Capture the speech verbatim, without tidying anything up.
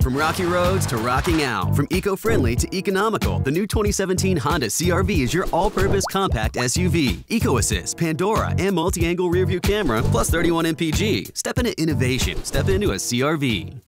From rocky roads to rocking out, from eco-friendly to economical, the new twenty seventeen Honda C R V is your all-purpose compact S U V. Eco Assist, Pandora, and multi-angle rear-view camera, plus thirty-one M P G. Step into innovation. Step into a C R V.